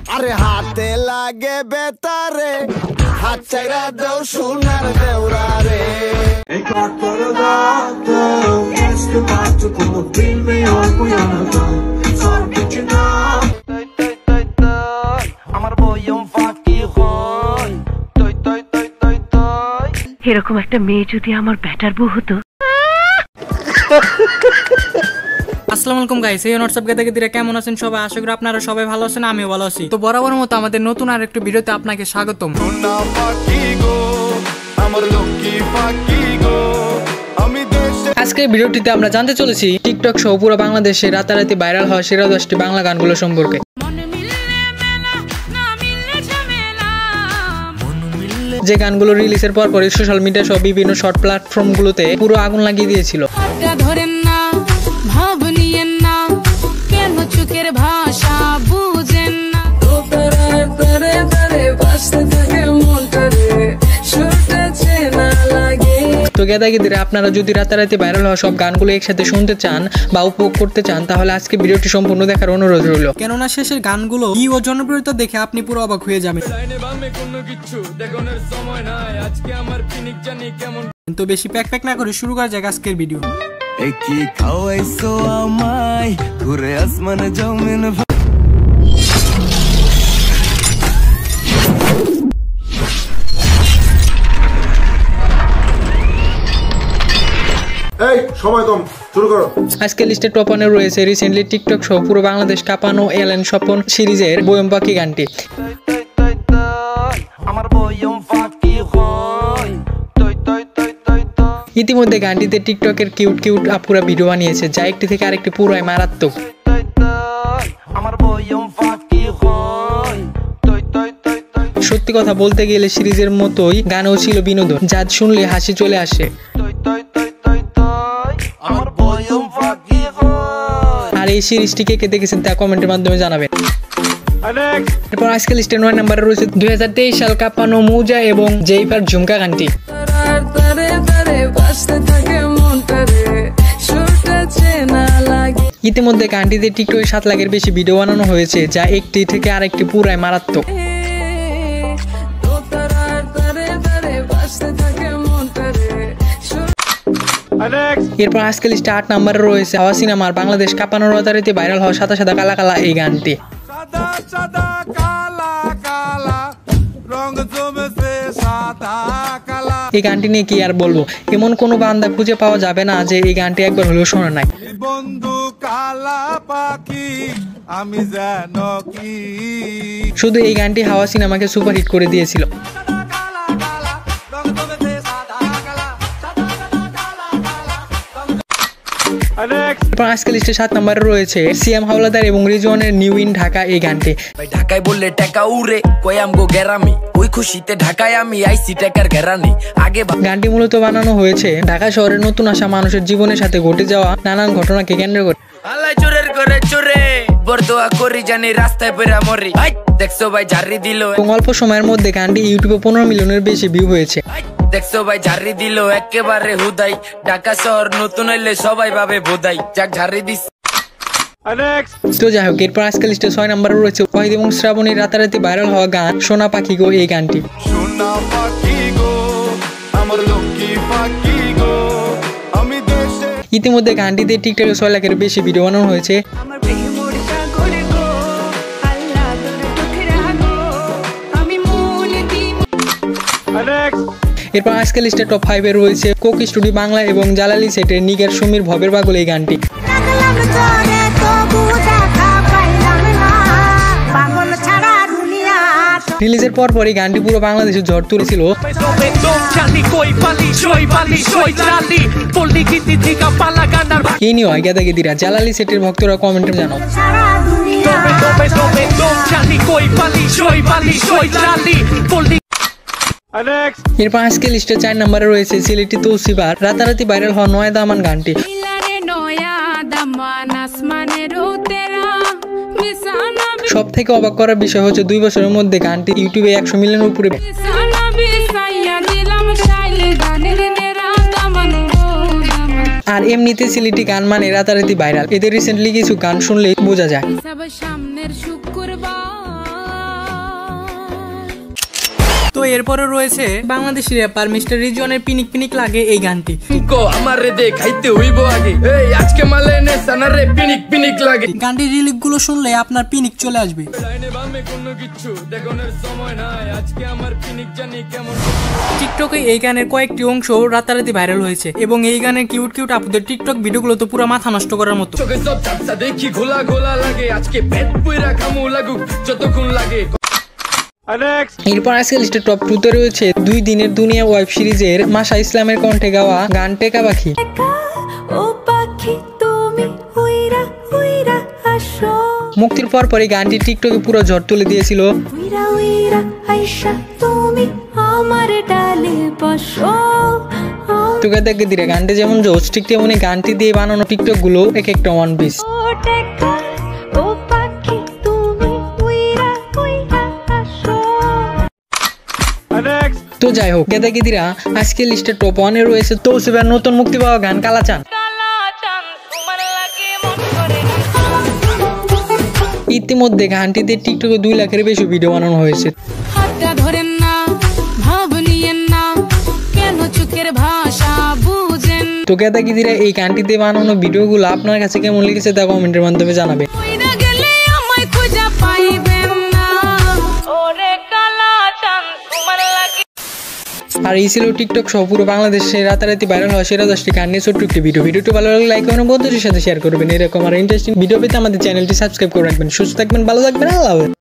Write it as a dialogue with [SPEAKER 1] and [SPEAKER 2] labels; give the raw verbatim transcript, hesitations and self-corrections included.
[SPEAKER 1] আরে হাতে লাগে বেতারে হাত চাইরা দাও সোনার দেওরারে এই কাট করে দাও এসকে পাঁচ কোনো দিন মে আর কোই না তো সব কিছু না তই তই তই তই আমার বয়ম ফাকি হয় তই তই তই তই তই
[SPEAKER 2] এরকম একটা মেয়ে যদি আমার ব্যাটার বউ হতো।
[SPEAKER 3] আসসালামু আলাইকুম গাইস, এই হোয়াটসঅ্যাপ থেকে দিরা কেমন আছেন সবাই? আশা করি আপনারা সবাই ভালো আছেন, আমিও ভালো আছি। তো বরাবর মতো আমাদের নতুন আর একটু ভিডিওতে আপনাকে স্বাগতম। আজকে ভিডিওটিতে আমরা জানতে চলেছি টিকটক সহ পুরো বাংলাদেশে রাতারাতি ভাইরাল হওয়া সেরা দশটি বাংলা গানগুলো সম্পর্কে। যে গানগুলো রিলিজের পর পরই সোশ্যাল মিডিয়া সহ বিভিন্ন শর্ট প্ল্যাটফর্মগুলোতে পুরো আগুন লাগিয়ে দিয়েছিল। তো গেদাগিদিরা আপনারা যদি রাতারাতি ভাইরাল হওয়া সব গানগুলো একসাথে শুনতে চান বা উপভোগ করতে চান তাহলে আজকে ভিডিওটি সম্পূর্ণ দেখার অনুরোধ রইল, কেননা শেষের গানগুলো কি ও জনপ্রিয়তা দেখে আপনি পুরো অবাক হয়ে যাবেন। কিন্তু বেশি প্যাক প্যাক না করে শুরু করা যাক আজকের ভিডিও।
[SPEAKER 1] কি খাওয়াইছো আমায় ঘুরে আসমানে জমিন
[SPEAKER 4] এই সময় কম, শুরু করো।
[SPEAKER 3] আজকে লিস্টে টপ ওয়ানে রয়েছে রিসেন্টলি টিকটক সহ পুরো বাংলাদেশ কাঁপানো এলেন স্বপন সিরিজের বয়ম পাখি গানটি। ইতিমধ্যে গানটিতে টিকটকের কিউট কিউট আপুরা ভিডিও বানিয়েছে, যা একটি থেকে আরেকটি পুরোই মারাত্মক। সত্যি কথা বলতে গেলে সিরিজের মতোই গানও ছিল বিনোদন, যা শুনলে হাসি চলে আসে। আর এই সিরিজটি কে কে দেখেছেন তা কমেন্টের মাধ্যমে জানাবেন। এরপর আজকে লিস্টে নয় নম্বরে রয়েছে দুই হাজার তেইশ সাল কাঁপানো মৌজা এবং জেইফার ঝুমকা গানটি। ইতিমধ্যে গানটিতে টিকটকে সাত লাখের বেশি ভিডিও বানানো হয়েছে, যা একটি থেকে আরেকটি পুরাই মারাত্মক। এরপর আজকে লিস্টে আট নম্বরে রয়েছে হাওয়া সিনেমার বাংলাদেশ কাঁপানোর রাতারাতি ভাইরাল হওয়া সাদা সাদা কালা কালা এই গানটি। এই গানটি নিয়ে কি আর বলবো, এমন কোনো বান্দা খুঁজে পাওয়া যাবে না যে এই গানটি একবার হলেও শোনা নাই। শুধু এই গানটি হাওয়া সিনেমাকে সুপারহিট করে দিয়েছিল। আজকে লিস্টে সাত নম্বরে রয়েছে সিএম হাওলাদার এবং রিজওয়ানের নিউ ইন ঢাকা এই গানটি।
[SPEAKER 5] ঢাকায় বললে টাকা উড়ে কয়াম গো গেরামি, ওই খুশিতে ঢাকায় আমি আইসি টাকার গেরানি আগে।
[SPEAKER 3] গানটি মূলত বানানো হয়েছে ঢাকা শহরের নতুন আসা মানুষের জীবনের সাথে ঘটে যাওয়া নানান ঘটনাকে কেন্দ্র করে।
[SPEAKER 5] আল্লাহ চোরের করে চোরে বরদোয়া করি জানি রাস্তায় পেরা মরি, দেখছো ভাই জারি দিল।
[SPEAKER 3] এবং অল্প সময়ের মধ্যে গানটি ইউটিউবে পনেরো মিলিয়নের বেশি ভিউ হয়েছে।
[SPEAKER 5] দেখছো ভাই জারি দিল একেবারে হুদাই, ঢাকা শহর নতুন হইলে সবাই ভাবে বোধাই, যাক ঝাড়ি দিস।
[SPEAKER 3] তো যাই হোক, এরপর আজকে লিস্টে ছয় নম্বরে রয়েছে ওয়াহিদ এবং শ্রাবণীর রাতারাতি ভাইরাল হওয়া গান সোনা পাখি গো এই গানটি। ইতিমধ্যে গানটিতে টিকটকে ছয় লাখের বেশি ভিডিও বানানো হয়েছে। এরপর আজকে লিস্টে টপ ফাইভে রয়েছে কোক স্টুডিও বাংলা এবং জালালি সেটের নিগার সমীর ভবের পাগল এই গানটি। রিলিজের পর পরই গানটি পুরো বাংলাদেশে ঝড় তুলেছিল। এই নিয়ে হয় গেদাগেদিরা জালালি সেটের ভক্তরা কমেন্টে জানাও। এরপর আজকে লিস্টে চার নম্বরে রয়েছে সিলেটি তৌসিবার রাতারাতি ভাইরাল হওয়া নয়া দামান গানটি। সব থেকে অবাক করার বিষয় হচ্ছে দুই বছরের মধ্যে গানটি ইউটিউবে একশো মিলিয়নের উপরে। আর এমনিতে সিলেটি গান মানে রাতারাতি ভাইরাল, এদের রিসেন্টলি কিছু গান শুনলেই বোঝা যায়। তো এরপরে রয়েছে বাংলাদেশি র্যাপার মিস্টার রিজওয়ানের পিনিক পিনিক লাগে এই গানটি।
[SPEAKER 5] কো আমার রে দে খাইতে হইব আগে, এই আজকে মালে নে সানা রে পিনিক পিনিক লাগে।
[SPEAKER 3] গানটির লিরিক গুলো শুনলে আপনার পিনিক চলে আসবে।
[SPEAKER 5] লাইনে বামে কোনো কিছু দেখানোর সময় নাই, আজকে আমার পিনিক জানি কেমন।
[SPEAKER 3] টিকটকে এই গানের কয়েকটি অংশ রাতারাতি ভাইরাল হয়েছে এবং এই গানের কিউট কিউট আপুদের টিকটক ভিডিওগুলো তো পুরো মাথা নষ্ট করার মতো।
[SPEAKER 5] চোখে সব ঝাপসা দেখি ঘোলা ঘোলা লাগে, আজকে পেট পুইরা খামু লাগুক যতক্ষণ লাগে।
[SPEAKER 3] এরপর আজকে লিস্টের টপ টু তে রয়েছে দুই দিনের দুনিয়া ওয়েব সিরিজের মাশা ইসলামের কণ্ঠে গাওয়া গান টেকা পাখি। মুক্তির পর পরই গানটি টিকটকে পুরো ঝড় তুলে দিয়েছিল। তোকে দেখে দিরে গানটি যেমন জোস, ঠিক তেমনি গানটি দিয়ে বানানো টিকটক গুলো এক একটা ওয়ান পিস। তো যাই হোক গেদাগিদিরা, আজকে লিস্টে টপ ওয়ানে রয়েছে তৌসিফের নতুন মুক্তি পাওয়া গান কালাচান। ইতিমধ্যে গানটিতে টিকটকে দুই লাখের বেশি ভিডিও বানানো হয়েছে। তো গেদাগিদিরা, এই গানটিতে বানানো ভিডিওগুলো আপনার কাছে কেমন লেগেছে তা কমেন্টের মাধ্যমে জানাবে। আর এই ছিল টিকটক সহ পুরো বাংলাদেশে রাতারাতি ভাইরাল হওয়া সেরা দশটি গান নিয়ে ছোট্ট একটি ভিডিও। ভিডিওটি ভালো লাগলে লাইক করবেন, বন্ধুদের সাথে শেয়ার করবেন। এরকম আর ইন্টারেস্টিং ভিডিও পেতে আমাদের চ্যানেলটি সাবস্ক্রাইব করে রাখবেন। সুস্থ থাকবেন, ভালো থাকবেন, আল্লাহ হাফেজ।